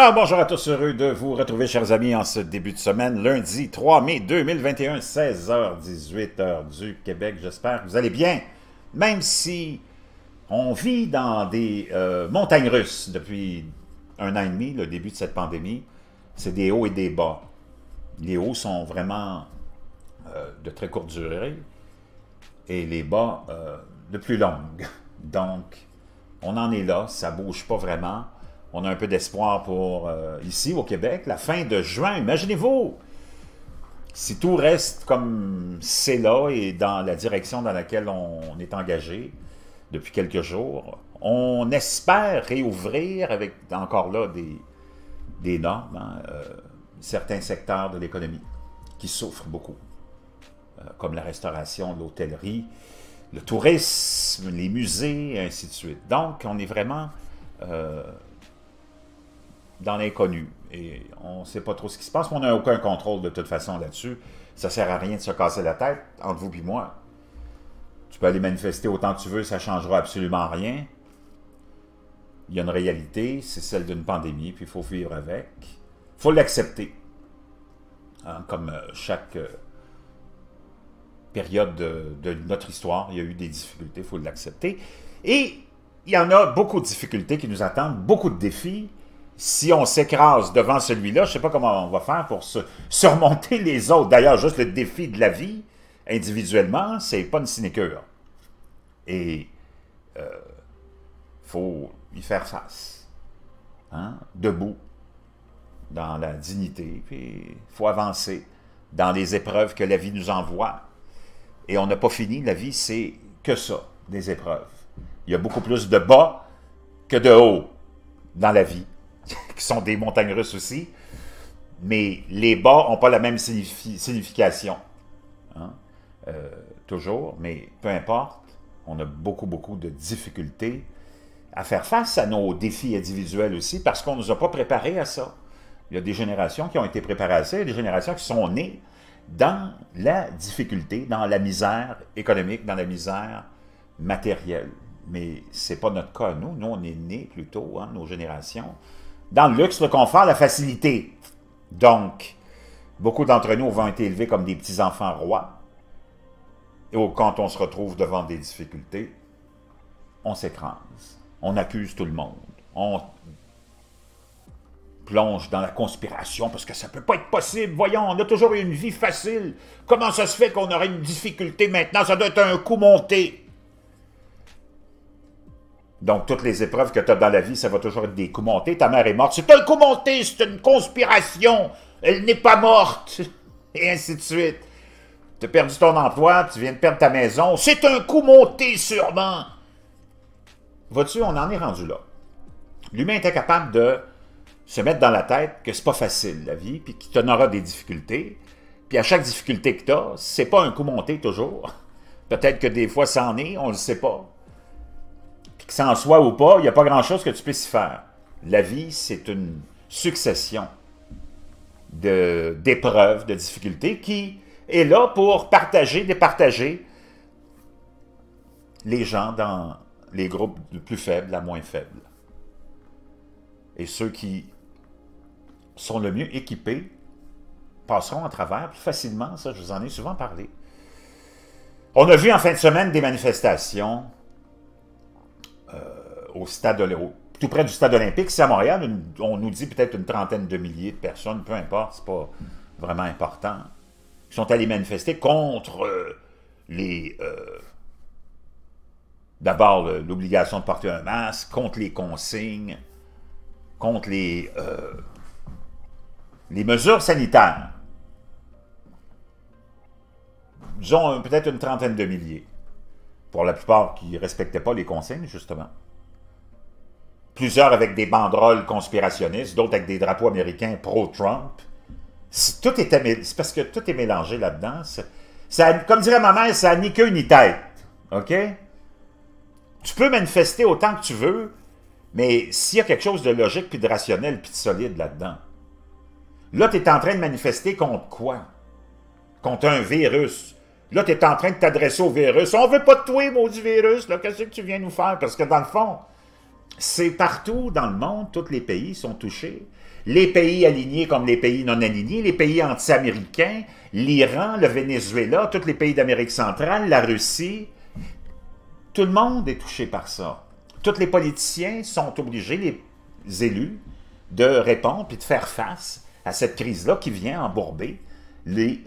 Alors, bonjour à tous, heureux de vous retrouver, chers amis, en ce début de semaine, lundi 3 mai 2021, 16h18, heure du Québec. J'espère que vous allez bien, même si on vit dans des montagnes russes depuis un an et demi, le début de cette pandémie. C'est des hauts et des bas. Les hauts sont vraiment de très courte durée et les bas de plus longue. Donc, on en est là, ça ne bouge pas vraiment. On a un peu d'espoir pour, ici, au Québec, la fin de juin. Imaginez-vous, si tout reste comme c'est là et dans la direction dans laquelle on est engagé depuis quelques jours, on espère réouvrir avec, encore là, des normes, hein, certains secteurs de l'économie qui souffrent beaucoup, comme la restauration, l'hôtellerie, le tourisme, les musées, et ainsi de suite. Donc, on est vraiment dans l'inconnu. Et on ne sait pas trop ce qui se passe, mais on n'a aucun contrôle de toute façon là-dessus. Ça ne sert à rien de se casser la tête, entre vous et moi. Tu peux aller manifester autant que tu veux, ça ne changera absolument rien. Il y a une réalité, c'est celle d'une pandémie, puis il faut vivre avec. Il faut l'accepter. Hein, comme chaque période de notre histoire, il y a eu des difficultés, il faut l'accepter. Et il y en a beaucoup de difficultés qui nous attendent, beaucoup de défis. Si on s'écrase devant celui-là, je ne sais pas comment on va faire pour surmonter les autres. D'ailleurs, juste le défi de la vie, individuellement, c'est pas une sinécure. Et il faut y faire face. Hein? Debout, dans la dignité, puis il faut avancer dans les épreuves que la vie nous envoie. Et on n'a pas fini, la vie, c'est que ça, des épreuves. Il y a beaucoup plus de bas que de haut dans la vie, qui sont des montagnes russes aussi, mais les bas n'ont pas la même signification. Hein? Toujours, mais peu importe, on a beaucoup de difficultés à faire face à nos défis individuels aussi, parce qu'on ne nous a pas préparés à ça. Il y a des générations qui ont été préparées à ça, il y a des générations qui sont nées dans la difficulté, dans la misère économique, dans la misère matérielle. Mais ce n'est pas notre cas, nous. Nous, on est nés plutôt, hein, nos générations, dans le luxe, le confort, la facilité. Donc, beaucoup d'entre nous vont être élevés comme des petits-enfants rois. Et quand on se retrouve devant des difficultés, on s'écrase. On accuse tout le monde. On plonge dans la conspiration parce que ça ne peut pas être possible. Voyons, on a toujours eu une vie facile. Comment ça se fait qu'on aurait une difficulté maintenant? Ça doit être un coup monté. Donc, toutes les épreuves que tu as dans la vie, ça va toujours être des coups montés. Ta mère est morte. C'est un coup monté, c'est une conspiration. Elle n'est pas morte. Et ainsi de suite. Tu as perdu ton emploi, tu viens de perdre ta maison. C'est un coup monté, sûrement. Vois-tu, on en est rendu là. L'humain est incapable de se mettre dans la tête que c'est pas facile, la vie, puis qu'il t'en aura des difficultés. Puis à chaque difficulté que tu as, c'est pas un coup monté toujours. Peut-être que des fois, ça en est, on ne le sait pas. Que ça en soit ou pas, il n'y a pas grand-chose que tu puisses y faire. La vie, c'est une succession d'épreuves, de difficultés qui est là pour partager, départager les gens dans les groupes les plus faibles à moins faibles. Et ceux qui sont le mieux équipés passeront à travers plus facilement. Ça, je vous en ai souvent parlé. On a vu en fin de semaine des manifestations au stade tout près du stade olympique. C'est à Montréal, on nous dit peut-être une trentaine de milliers de personnes, peu importe, c'est pas vraiment important, qui sont allés manifester contre d'abord l'obligation de porter un masque, contre les consignes, contre les mesures sanitaires. Disons peut-être une trentaine de milliers. Pour la plupart qui ne respectaient pas les consignes, justement. Plusieurs avec des banderoles conspirationnistes, d'autres avec des drapeaux américains pro-Trump. C'est parce que tout est mélangé là-dedans. Comme dirait ma mère, ça n'a ni queue ni tête. OK? Tu peux manifester autant que tu veux, mais s'il y a quelque chose de logique, puis de rationnel, puis de solide là-dedans, là, tu es en train de manifester contre quoi? Contre un virus. Là, tu es en train de t'adresser au virus. On veut pas de toi, maudit virus. Qu'est-ce que tu viens nous faire? Parce que dans le fond, c'est partout dans le monde, tous les pays sont touchés. les pays alignés comme les pays non alignés, les pays anti-américains, l'Iran, le Venezuela, tous les pays d'Amérique centrale, la Russie. Tout le monde est touché par ça. Tous les politiciens sont obligés, les élus, de répondre et de faire face à cette crise-là qui vient embourber les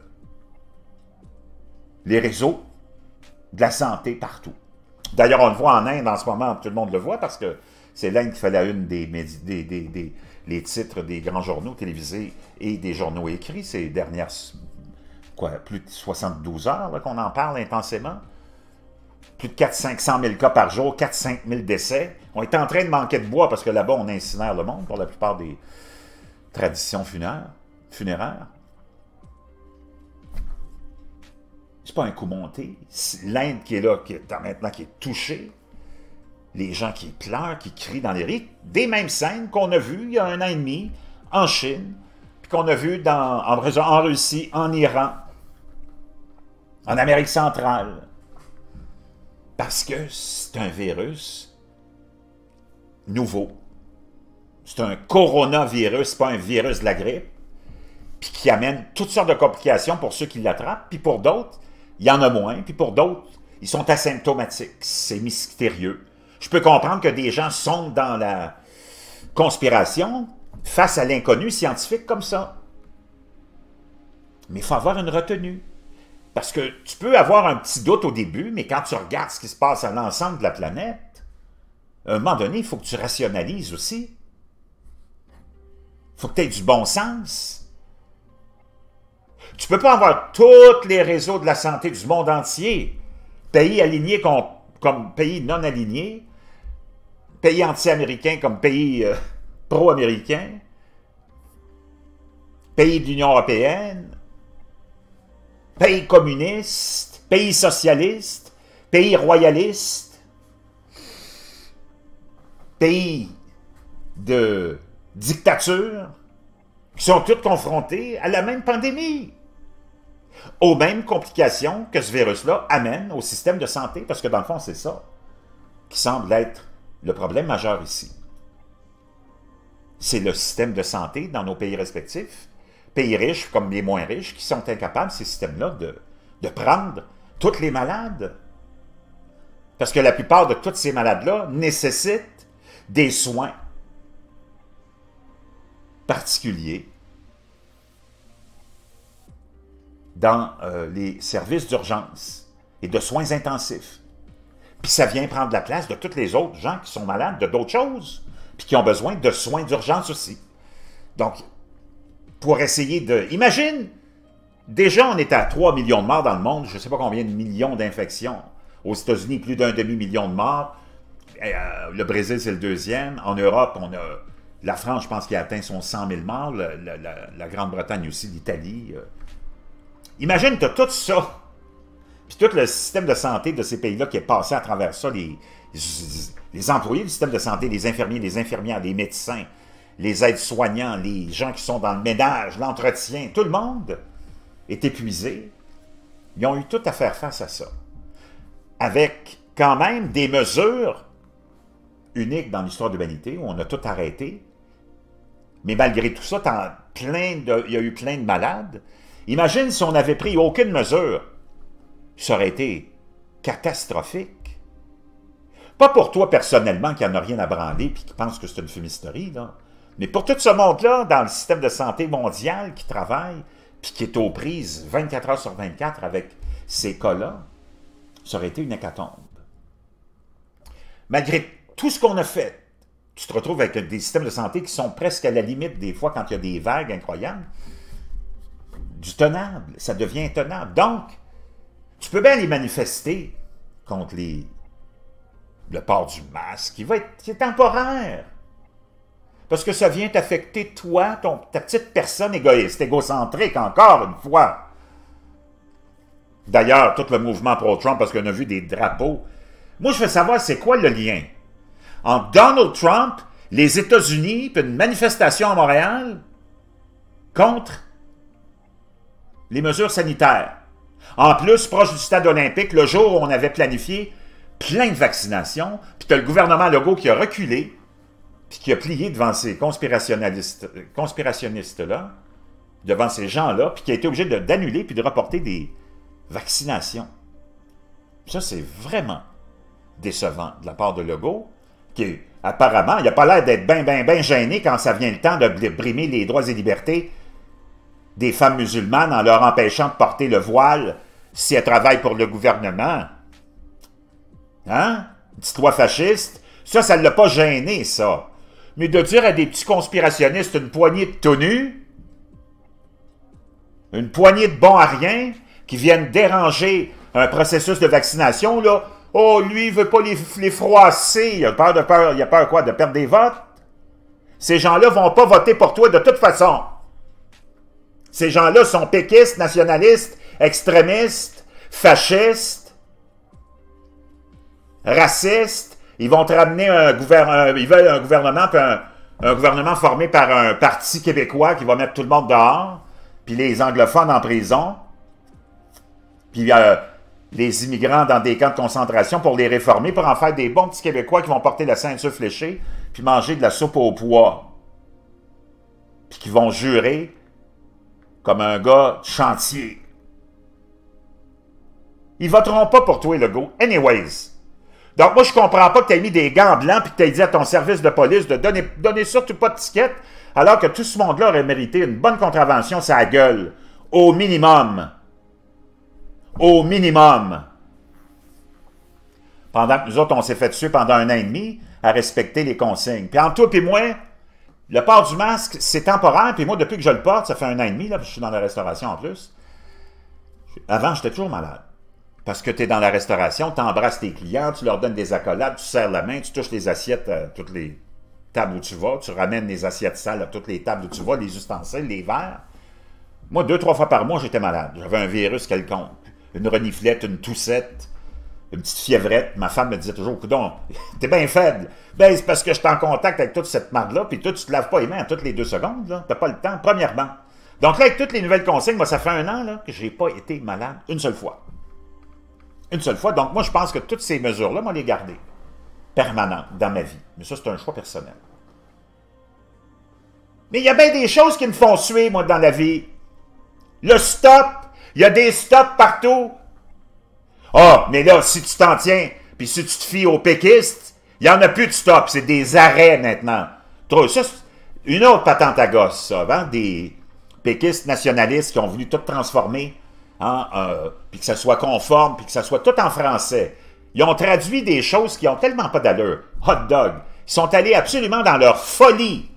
réseaux de la santé partout. D'ailleurs, on le voit en Inde en ce moment, tout le monde le voit, parce que c'est l'Inde qui fait la une les titres des grands journaux télévisés et des journaux écrits ces dernières, plus de 72 heures qu'on en parle intensément. Plus de 500 000 cas par jour, 400 000 décès. On est en train de manquer de bois parce que là-bas, on incinère le monde pour la plupart des traditions funéraires. C'est pas un coup monté. L'Inde qui est là, maintenant qui est touchée, les gens qui pleurent, qui crient dans les rues, des mêmes scènes qu'on a vues il y a 1 an et demi en Chine, puis qu'on a vues en Russie, en Iran, en Amérique centrale. Parce que c'est un virus nouveau. C'est un coronavirus, pas un virus de la grippe, puis qui amène toutes sortes de complications pour ceux qui l'attrapent, puis pour d'autres, il y en a moins, puis pour d'autres, ils sont asymptomatiques. C'est mystérieux. Je peux comprendre que des gens sont dans la conspiration face à l'inconnu scientifique comme ça. Mais il faut avoir une retenue. Parce que tu peux avoir un petit doute au début, mais quand tu regardes ce qui se passe à l'ensemble de la planète, à un moment donné, il faut que tu rationalises aussi. Il faut que tu aies du bon sens. Tu ne peux pas avoir tous les réseaux de la santé du monde entier, pays alignés comme pays non alignés, pays anti-américains comme pays pro-américains, pays de l'Union européenne, pays communistes, pays socialistes, pays royalistes, pays de dictature, qui sont tous confrontés à la même pandémie, aux mêmes complications que ce virus-là amène au système de santé, parce que dans le fond, c'est ça qui semble être le problème majeur ici. C'est le système de santé dans nos pays respectifs, pays riches comme les moins riches, qui sont incapables, ces systèmes-là, de prendre tous les malades. Parce que la plupart de tous ces malades-là nécessitent des soins particuliers dans les services d'urgence et de soins intensifs. Puis ça vient prendre la place de tous les autres gens qui sont malades de d'autres choses, puis qui ont besoin de soins d'urgence aussi. Donc, pour essayer de... Imagine, déjà on est à 3 millions de morts dans le monde, je ne sais pas combien de millions d'infections. Aux États-Unis, plus d'1 demi-million de morts. Le Brésil, c'est le deuxième. En Europe, on a... La France, je pense qu'il a atteint son 100 000 morts. La Grande-Bretagne aussi, l'Italie. Imagine, tu as tout ça. Puis tout le système de santé de ces pays-là qui est passé à travers ça, les employés du système de santé, les infirmiers, les infirmières, les médecins, les aides-soignants, les gens qui sont dans le ménage, l'entretien, tout le monde est épuisé. Ils ont eu tout à faire face à ça. Avec quand même des mesures uniques dans l'histoire de l'humanité, où on a tout arrêté. Mais malgré tout ça, il y a eu plein de malades. Imagine si on n'avait pris aucune mesure. Ça aurait été catastrophique. Pas pour toi personnellement qui n'en a rien à branler et qui pense que c'est une fumisterie, là. Mais pour tout ce monde-là, dans le système de santé mondial qui travaille puis qui est aux prises 24 heures sur 24 avec ces cas-là, ça aurait été une hécatombe. Malgré tout ce qu'on a fait, tu te retrouves avec des systèmes de santé qui sont presque à la limite des fois quand il y a des vagues incroyables. Du tenable, ça devient intenable. Donc, tu peux bien les manifester contre le port du masque, qui est temporaire. Parce que ça vient t'affecter toi, ta petite personne égoïste, égocentrique, encore une fois. D'ailleurs, tout le mouvement pro-Trump, parce qu'on a vu des drapeaux. Moi, je veux savoir, c'est quoi le lien entre Donald Trump, les États-Unis, puis une manifestation à Montréal contre les mesures sanitaires. En plus, proche du stade olympique, le jour où on avait planifié plein de vaccinations, puis tu as le gouvernement Legault qui a reculé puis qui a plié devant ces conspirationnistes-là, devant ces gens-là, puis qui a été obligé d'annuler puis de reporter des vaccinations. Ça, c'est vraiment décevant de la part de Legault, qui, apparemment, il n'a pas l'air d'être bien gêné quand ça vient le temps de brimer les droits et libertés des femmes musulmanes en leur empêchant de porter le voile si elles travaillent pour le gouvernement. Hein? Dis-toi fasciste. Ça ne l'a pas gêné, ça. Mais de dire à des petits conspirationnistes une poignée de tenues, une poignée de bons à rien, qui viennent déranger un processus de vaccination, là, oh, lui, il veut pas les froisser, il a peur quoi, de perdre des votes? Ces gens-là vont pas voter pour toi de toute façon. Ces gens-là sont péquistes, nationalistes, extrémistes, fascistes, racistes. Ils vont te ramener ils veulent un gouvernement, un gouvernement formé par un parti québécois qui va mettre tout le monde dehors, puis les anglophones en prison, puis les immigrants dans des camps de concentration pour les réformer, pour en faire des bons petits Québécois qui vont porter la ceinture fléchée, puis manger de la soupe au pois, puis qui vont jurer comme un gars de chantier. Ils voteront pas pour toi, Legault. Anyways. Donc, moi, je comprends pas que tu aies mis des gants blancs puis que tu aies dit à ton service de police de donner surtout pas de ticket, alors que tout ce monde-là aurait mérité une bonne contravention sur la gueule. Au minimum. Au minimum. Pendant que nous autres, on s'est fait tuer pendant 1 an et demi à respecter les consignes. Puis entre toi et moi, le port du masque, c'est temporaire. Puis moi, depuis que je le porte, ça fait 1 an et demi, là, je suis dans la restauration en plus. Avant, j'étais toujours malade. Parce que tu es dans la restauration, tu embrasses tes clients, tu leur donnes des accolades, tu serres la main, tu touches les assiettes à toutes les tables où tu vas, tu ramènes les assiettes sales à toutes les tables où tu vas, les ustensiles, les verres. Moi, 2-3 fois par mois, j'étais malade. J'avais un virus quelconque. Une reniflette, une toussette, une petite fiévrette. Ma femme me disait toujours, coudonc, t'es bien faible. Ben, c'est parce que je suis en contact avec toute cette marde-là, puis toi, tu te laves pas les mains à toutes les 2 secondes, là. T'as pas le temps, premièrement. Donc là, avec toutes les nouvelles consignes, moi, ça fait 1 an, là, que j'ai pas été malade une seule fois. Une seule fois. Donc, moi, je pense que toutes ces mesures-là, moi, les garder permanentes dans ma vie. Mais ça, c'est un choix personnel. Mais il y a bien des choses qui me font suer, moi, dans la vie. Le stop, il y a des stops partout. Ah, mais là, si tu t'en tiens, puis si tu te fies aux péquistes, il n'y en a plus de stop, c'est des arrêts maintenant. Ça, c'est une autre patente à gosse, ça, hein? Des péquistes nationalistes qui ont voulu tout transformer, hein, puis que ça soit conforme, puis que ça soit tout en français. Ils ont traduit des choses qui ont tellement pas d'allure. Hot dog. Ils sont allés absolument dans leur folie.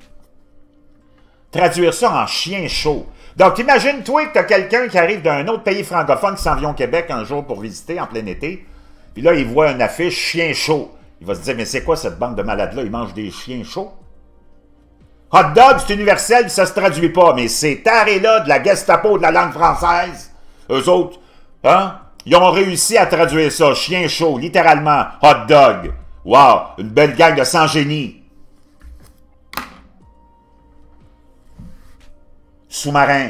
Traduire ça en chien chaud. Donc, imagine-toi que tu as quelqu'un qui arrive d'un autre pays francophone qui s'en vient au Québec un jour pour visiter en plein été, puis là, il voit une affiche chien chaud. Il va se dire, mais c'est quoi cette bande de malades-là? Ils mangent des chiens chauds? Hot dog, c'est universel, puis ça se traduit pas, mais ces tarés-là de la Gestapo de la langue française, eux autres, hein, ils ont réussi à traduire ça, chien chaud, littéralement, hot dog. Wow, une belle gang de sans-génie. Sous-marin.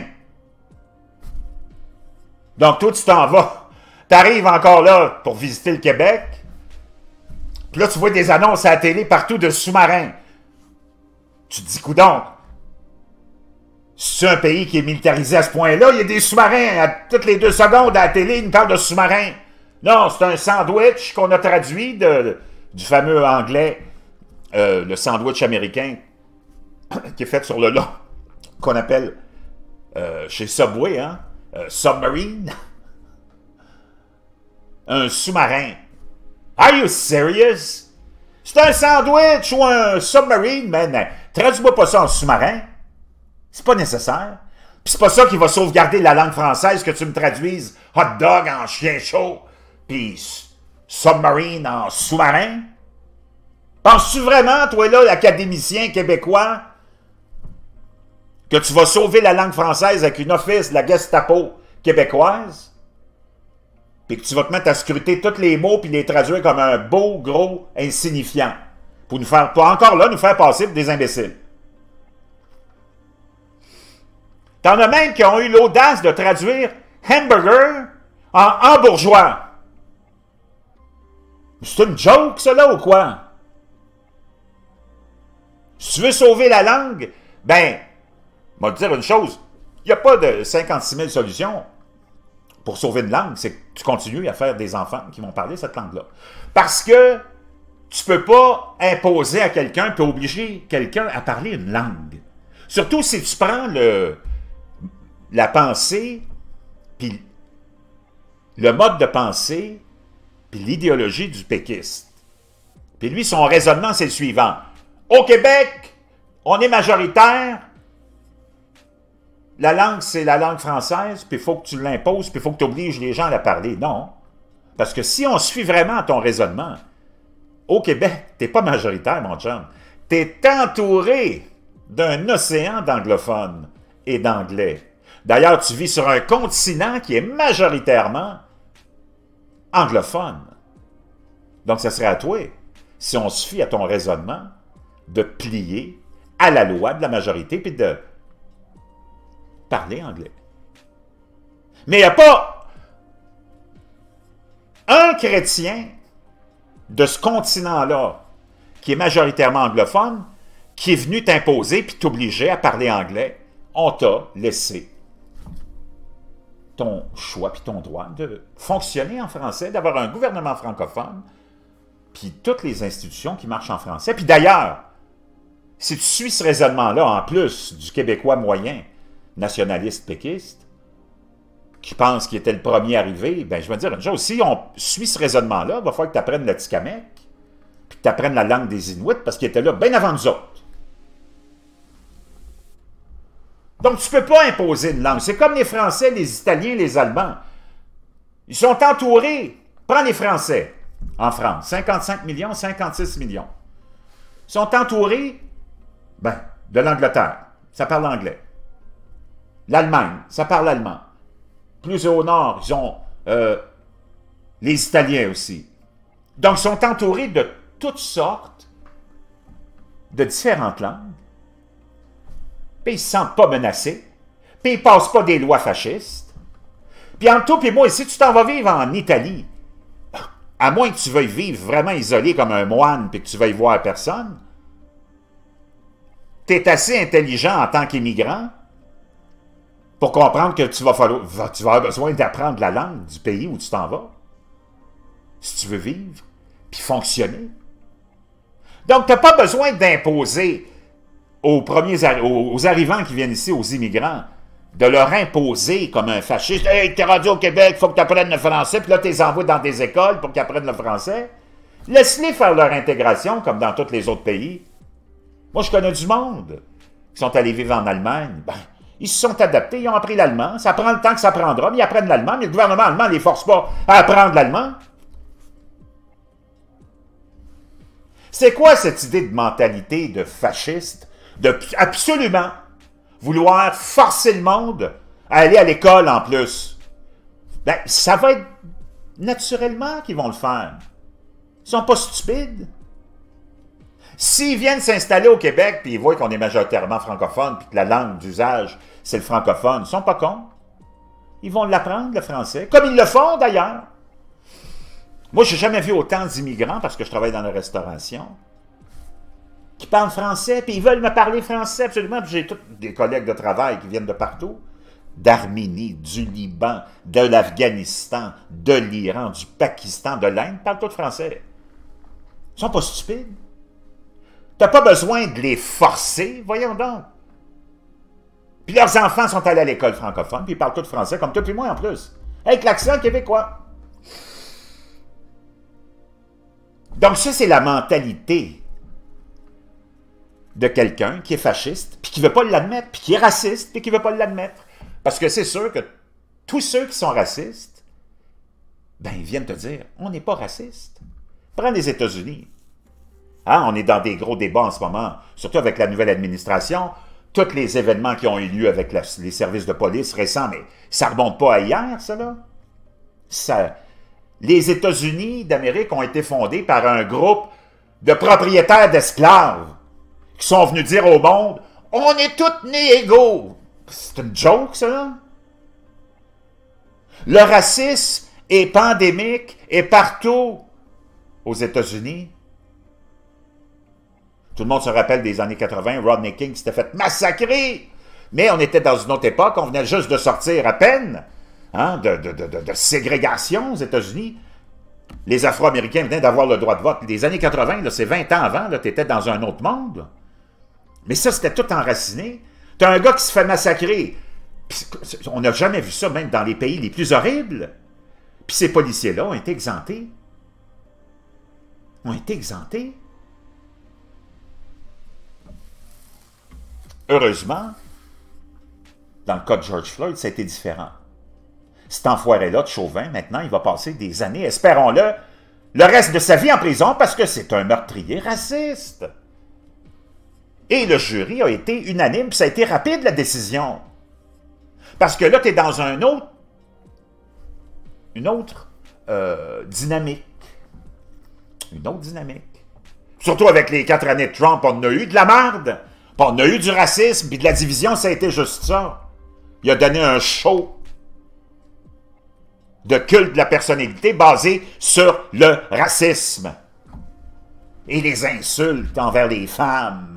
Donc, toi, tu t'en vas. Tu arrives encore là pour visiter le Québec. Puis là, tu vois des annonces à la télé partout de sous-marins. Tu te dis, coudonc, c'est un pays qui est militarisé à ce point-là. Il y a des sous-marins. À toutes les 2 secondes à la télé, ils nous parlent de sous-marins. Non, c'est un sandwich qu'on a traduit du fameux anglais, le sandwich américain, qui est fait sur le long, qu'on appelle chez Subway, hein, submarine. Un sous-marin. Are you serious? C'est un sandwich ou un submarine, man. Traduis-moi pas ça en sous-marin. C'est pas nécessaire. Puis c'est pas ça qui va sauvegarder la langue française que tu me traduises hot dog en chien chaud, puis submarine en sous-marin. Penses-tu vraiment, toi là, l'académicien québécois, que tu vas sauver la langue française avec une office de la Gestapo québécoise? Puis que tu vas te mettre à scruter tous les mots puis les traduire comme un beau, gros insignifiant. Pour encore là, nous faire passer pour des imbéciles. T'en as même qui ont eu l'audace de traduire hamburger en hambourgeois. C'est une joke, ça, là, ou quoi? Si tu veux sauver la langue, ben, on va te dire une chose, il n'y a pas de 56 000 solutions pour sauver une langue, c'est que tu continues à faire des enfants qui vont parler cette langue-là. Parce que tu ne peux pas imposer à quelqu'un, puis obliger quelqu'un à parler une langue. Surtout si tu prends la pensée, puis le mode de pensée, puis l'idéologie du péquiste. Puis lui, son raisonnement, c'est le suivant. Au Québec, on est majoritaire, la langue, c'est la langue française, puis il faut que tu l'imposes, puis il faut que tu obliges les gens à la parler. Non. Parce que si on suit vraiment ton raisonnement, au Québec, tu n'es pas majoritaire, mon chum. Tu es entouré d'un océan d'anglophones et d'anglais. D'ailleurs, tu vis sur un continent qui est majoritairement anglophone. Donc, ça serait à toi, si on se fie à ton raisonnement, de plier à la loi de la majorité puis de parler anglais. Mais il n'y a pas un chrétien de ce continent-là, qui est majoritairement anglophone, qui est venu t'imposer puis t'obliger à parler anglais. On t'a laissé ton choix puis ton droit de fonctionner en français, d'avoir un gouvernement francophone, puis toutes les institutions qui marchent en français. Puis d'ailleurs, si tu suis ce raisonnement-là, en plus du Québécois moyen, nationaliste péquiste, qui pense qu'il était le premier arrivé, ben je vais te dire une chose, si on suit ce raisonnement-là, il va falloir que tu apprennes le Tikamek, puis que tu apprennes la langue des Inuits, parce qu'ils étaient là bien avant nous autres. Donc, tu ne peux pas imposer une langue. C'est comme les Français, les Italiens, les Allemands. Ils sont entourés. Prends les Français en France. 55 millions, 56 millions. Ils sont entourés de l'Angleterre. Ça parle anglais. L'Allemagne, ça parle allemand. Plus au nord, ils ont les Italiens aussi. Donc, ils sont entourés de toutes sortes de différentes langues. Puis ils ne se sentent pas menacés, puis ils ne passent pas des lois fascistes. Puis entre toi et moi, si tu t'en vas vivre en Italie, à moins que tu veuilles vivre vraiment isolé comme un moine, puis que tu veuilles voir personne, tu es assez intelligent en tant qu'immigrant pour comprendre que tu vas avoir besoin d'apprendre la langue du pays où tu t'en vas, si tu veux vivre, puis fonctionner. Donc, tu n'as pas besoin d'imposer aux arrivants qui viennent ici, aux immigrants, de leur imposer comme un fasciste. « Hey, t'es rendu au Québec, il faut que tu apprennes le français. » Puis là, tu les envoies dans des écoles pour qu'ils apprennent le français. Laisse-les faire leur intégration, comme dans tous les autres pays. Moi, je connais du monde qui sont allés vivre en Allemagne. Ils se sont adaptés, ils ont appris l'allemand. Ça prend le temps que ça prendra, mais ils apprennent l'allemand. Mais le gouvernement allemand ne les force pas à apprendre l'allemand. C'est quoi cette idée de mentalité de fasciste? De absolument vouloir forcer le monde à aller à l'école en plus. Ben, ça va être naturellement qu'ils vont le faire. Ils sont pas stupides. S'ils viennent s'installer au Québec puis ils voient qu'on est majoritairement francophone puis que la langue d'usage, c'est le francophone, ils sont pas cons. Ils vont l'apprendre, le français, comme ils le font d'ailleurs. Moi, je n'ai jamais vu autant d'immigrants, parce que je travaille dans la restauration, qui parlent français, puis ils veulent me parler français absolument. Puis j'ai tous des collègues de travail qui viennent de partout, d'Arménie, du Liban, de l'Afghanistan, de l'Iran, du Pakistan, de l'Inde, ils parlent tous français. Ils sont pas stupides. Tu n'as pas besoin de les forcer, voyons donc. Puis leurs enfants sont allés à l'école francophone, puis ils parlent tous français, comme toi et moi en plus, avec l'accent québécois. Donc ça, c'est la mentalité de quelqu'un qui est fasciste, puis qui ne veut pas l'admettre, puis qui est raciste, puis qui ne veut pas l'admettre. Parce que c'est sûr que tous ceux qui sont racistes, ben ils viennent te dire, on n'est pas raciste. Prends les États-Unis. Hein, on est dans des gros débats en ce moment, surtout avec la nouvelle administration, tous les événements qui ont eu lieu avec les services de police récents, mais ça ne remonte pas à hier, ça là. Les États-Unis d'Amérique ont été fondés par un groupe de propriétaires d'esclaves qui sont venus dire au monde, on est tous nés égaux. C'est une joke, ça, là? Le racisme est pandémique et partout aux États-Unis. Tout le monde se rappelle des années 80, Rodney King s'était fait massacrer. Mais on était dans une autre époque, on venait juste de sortir à peine hein, de ségrégation aux États-Unis. Les Afro-Américains venaient d'avoir le droit de vote. Les années 80, c'est 20 ans avant, tu étais dans un autre monde. Mais ça, c'était tout enraciné. Tu as un gars qui se fait massacrer. On n'a jamais vu ça, même dans les pays les plus horribles. Puis ces policiers-là ont été exemptés. Ont été exemptés. Heureusement, dans le cas de George Floyd, ça a été différent. Cet enfoiré-là de Chauvin, maintenant, il va passer des années, espérons-le, le reste de sa vie en prison parce que c'est un meurtrier raciste. Et le jury a été unanime, puis ça a été rapide, la décision. Parce que là, tu es dans une autre dynamique. Une autre dynamique. Surtout avec les 4 années de Trump, on a eu de la merde. Puis on a eu du racisme, puis de la division, ça a été juste ça. Il a donné un show de culte de la personnalité basé sur le racisme et les insultes envers les femmes.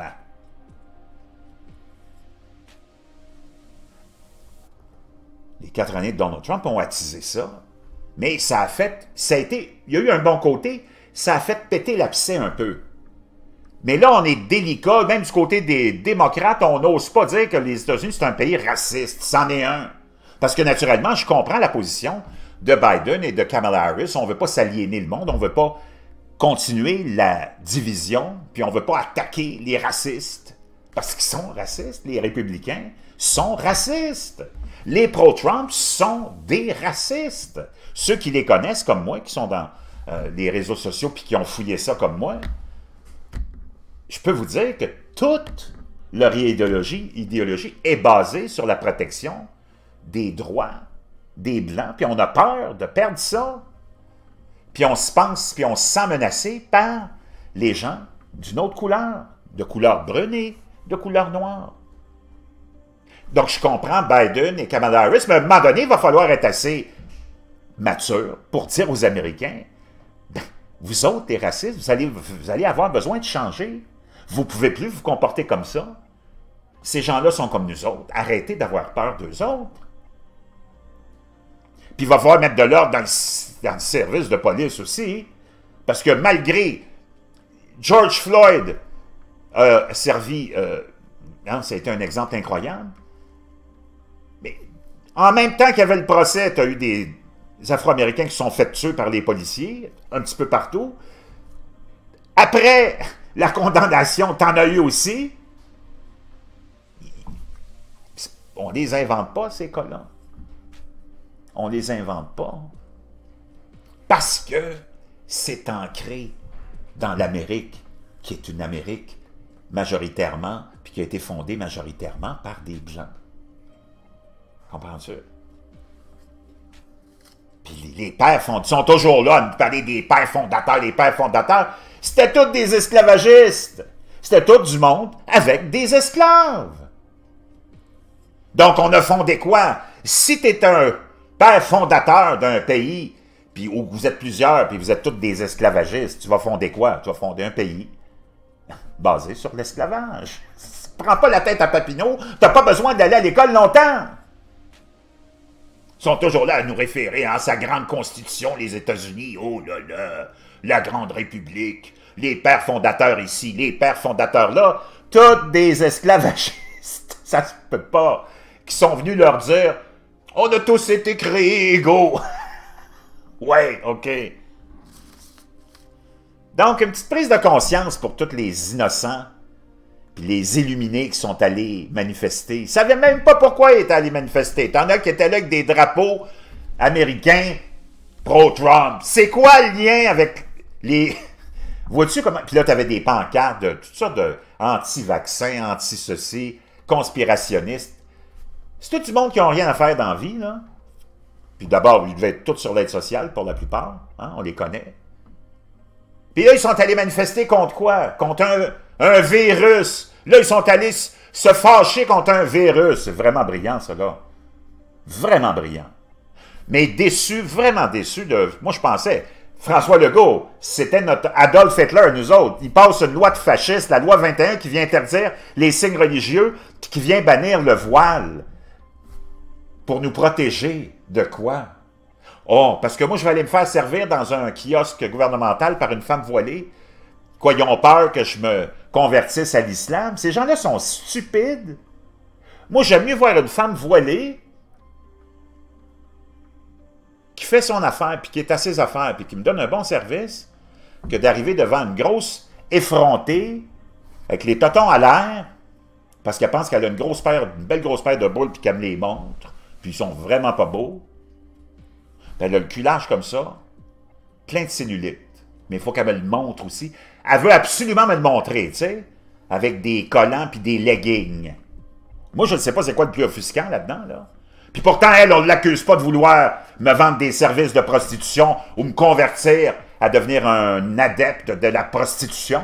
Les 4 années de Donald Trump ont attisé ça, mais ça a été, il y a eu un bon côté, ça a fait péter l'abcès un peu. Mais là, on est délicat, même du côté des démocrates, on n'ose pas dire que les États-Unis, c'est un pays raciste, c'en est un. Parce que naturellement, je comprends la position de Biden et de Kamala Harris, on ne veut pas s'aliéner le monde, on ne veut pas continuer la division, puis on ne veut pas attaquer les racistes, parce qu'ils sont racistes, les républicains sont racistes. Les pro-Trump sont des racistes. Ceux qui les connaissent comme moi, qui sont dans les réseaux sociaux, puis qui ont fouillé ça comme moi, je peux vous dire que toute leur idéologie est basée sur la protection des droits des Blancs, puis on a peur de perdre ça. Puis on se pense, puis on se sent menacé par les gens d'une autre couleur, de couleur brunée, de couleur noire. Donc je comprends Biden et Kamala Harris, mais à un moment donné, il va falloir être assez mature pour dire aux Américains, ben, vous autres, les racistes, vous allez avoir besoin de changer. Vous ne pouvez plus vous comporter comme ça. Ces gens-là sont comme nous autres. Arrêtez d'avoir peur d'eux autres. Puis il va falloir mettre de l'ordre dans le service de police aussi. Parce que malgré George Floyd a servi... ça a été un exemple incroyable. Mais en même temps qu'il y avait le procès, tu as eu des Afro-Américains qui se sont fait tuer par les policiers, un petit peu partout. Après... la condamnation, t'en as eu aussi. On les invente pas, ces cas-là. On les invente pas. Parce que c'est ancré dans l'Amérique, qui est une Amérique majoritairement, puis qui a été fondée majoritairement par des Blancs. Comprends-tu? Puis les pères fondateurs, sont toujours là à nous parler des pères fondateurs, les pères fondateurs. C'était tous des esclavagistes. C'était tout du monde avec des esclaves. Donc, on a fondé quoi? Si tu es un père fondateur d'un pays, puis où vous êtes plusieurs, puis vous êtes tous des esclavagistes, tu vas fonder quoi? Tu vas fonder un pays basé sur l'esclavage. Prends pas la tête à Papineau, tu n'as pas besoin d'aller à l'école longtemps. Ils sont toujours là à nous référer à sa grande constitution, les États-Unis. Oh là là, la grande république, les pères fondateurs ici, les pères fondateurs là, tous des esclavagistes, ça se peut pas, qui sont venus leur dire « On a tous été créés égaux. » Ouais, OK. Donc, une petite prise de conscience pour tous les innocents puis les illuminés qui sont allés manifester. Ils ne savaient même pas pourquoi ils étaient allés manifester. T'en as qui étaient là avec des drapeaux américains pro-Trump. C'est quoi le lien avec les... Vois-tu comment... Puis là, tu avais des pancartes de toutes sortes de anti-vaccins, anti-ceci, conspirationnistes. C'est tout du monde qui n'a rien à faire dans la vie, là. Puis d'abord, ils devaient être tous sur l'aide sociale pour la plupart. Hein? On les connaît. Puis là, ils sont allés manifester contre quoi? Contre un virus. Là, ils sont allés se fâcher contre un virus. C'est vraiment brillant, ça, là. Vraiment brillant. Mais déçu, vraiment déçu de... Moi, je pensais, François Legault, c'était notre Adolf Hitler, nous autres. Il passe une loi de fasciste, la loi 21, qui vient interdire les signes religieux, qui vient bannir le voile. Pour nous protéger de quoi? Oh, parce que moi, je vais aller me faire servir dans un kiosque gouvernemental par une femme voilée. Quoi, ils ont peur que je me convertisse à l'islam? Ces gens-là sont stupides. Moi, j'aime mieux voir une femme voilée qui fait son affaire, puis qui est à ses affaires, puis qui me donne un bon service, que d'arriver devant une grosse effrontée, avec les totons à l'air, parce qu'elle pense qu'elle a une belle grosse paire de boules, puis qu'elle me les montre, puis ils sont vraiment pas beaux. Elle a le cul large comme ça, plein de cellulite. Mais il faut qu'elle me le montre aussi. Elle veut absolument me le montrer, tu sais, avec des collants puis des leggings. Moi, je ne sais pas c'est quoi le plus offusquant là-dedans, là. Puis pourtant, elle, on ne l'accuse pas de vouloir me vendre des services de prostitution ou me convertir à devenir un adepte de la prostitution.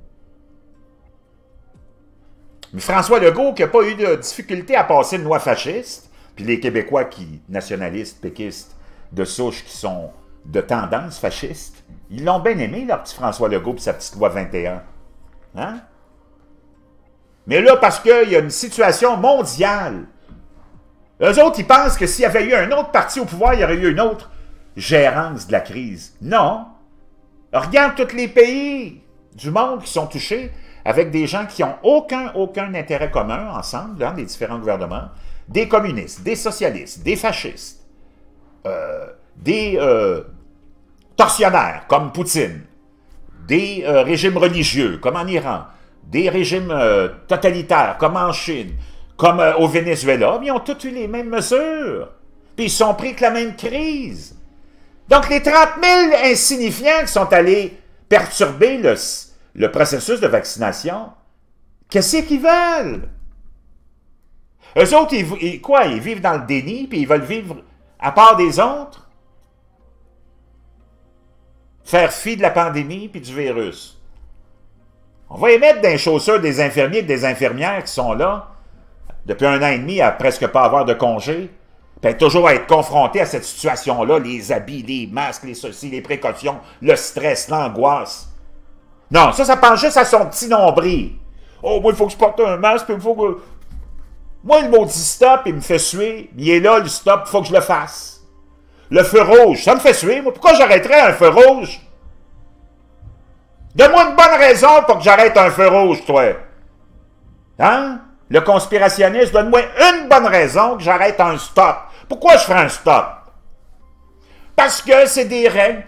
Mais François Legault, qui n'a pas eu de difficulté à passer une loi fasciste, puis les Québécois nationalistes, péquistes, de souche, qui sont de tendance fasciste, ils l'ont bien aimé, leur petit François Legault et sa petite loi 21. Hein? Mais là, parce qu'il y a une situation mondiale, eux autres, ils pensent que s'il y avait eu un autre parti au pouvoir, il y aurait eu une autre gérance de la crise. Non. Regarde tous les pays du monde qui sont touchés avec des gens qui n'ont aucun intérêt commun ensemble, dans les différents gouvernements, des communistes, des socialistes, des fascistes, des tortionnaires comme Poutine, des régimes religieux comme en Iran, des régimes totalitaires comme en Chine, comme au Venezuela, mais ils ont tous eu les mêmes mesures. Puis ils sont pris que la même crise. Donc les 30 000 insignifiants qui sont allés perturber le processus de vaccination, qu'est-ce qu'ils veulent? Eux autres, ils vivent dans le déni, puis ils veulent vivre à part des autres? Faire fi de la pandémie puis du virus. On va émettre dans les chaussures des infirmiers et des infirmières qui sont là depuis 1 an et demi à presque pas avoir de congé, puis toujours à être confrontés à cette situation-là, les habits, les masques, les ceci, les précautions, le stress, l'angoisse. Non, ça pense juste à son petit nombril. Oh, moi, il faut que je porte un masque, puis il faut que... Moi, le mot dit stop, il me fait suer. Il est là, le stop, il faut que je le fasse. Le feu rouge, ça me fait suer. Moi, pourquoi j'arrêterais un feu rouge? Donne-moi une bonne raison pour que j'arrête un feu rouge, toi. Hein? Le conspirationniste, donne-moi une bonne raison que j'arrête un stop. Pourquoi je ferais un stop? Parce que c'est des règles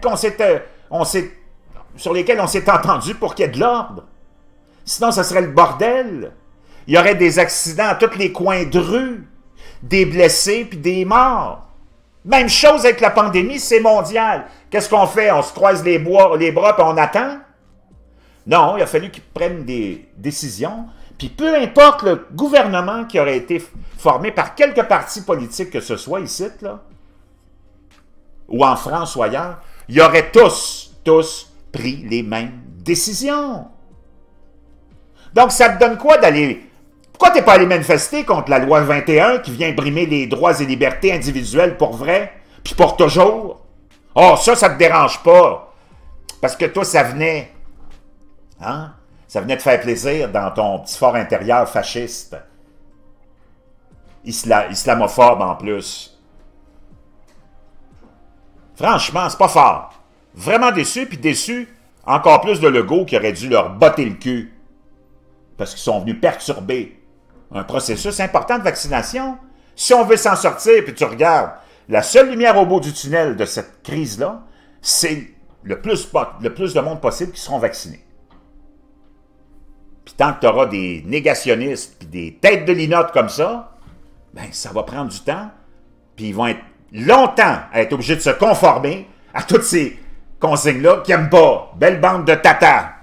sur lesquelles on s'est entendu pour qu'il y ait de l'ordre. Sinon, ça serait le bordel. Il y aurait des accidents à tous les coins de rue, des blessés puis des morts. Même chose avec la pandémie, c'est mondial. Qu'est-ce qu'on fait? On se croise les bras puis on attend? Non, il a fallu qu'ils prennent des décisions. Puis peu importe le gouvernement qui aurait été formé par quelque parti politique que ce soit ici, là, ou en France ou ailleurs, ils auraient tous pris les mêmes décisions. Donc, ça te donne quoi d'aller... Pourquoi tu n'es pas allé manifester contre la loi 21 qui vient brimer les droits et libertés individuelles pour vrai, puis pour toujours? Oh, ça te dérange pas. Parce que toi, ça venait... Hein? Ça venait te faire plaisir dans ton petit fort intérieur fasciste. Islamophobe en plus. Franchement, c'est pas fort. Vraiment déçu, puis déçu encore plus de Legault qui aurait dû leur botter le cul. Parce qu'ils sont venus perturber un processus important de vaccination. Si on veut s'en sortir, puis tu regardes, la seule lumière au bout du tunnel de cette crise-là, c'est le plus de monde possible qui seront vaccinés. Puis tant que tu auras des négationnistes puis des têtes de linotte comme ça, ben ça va prendre du temps, puis ils vont être longtemps à être obligés de se conformer à toutes ces consignes-là qu'ils n'aiment pas. Belle bande de tatas!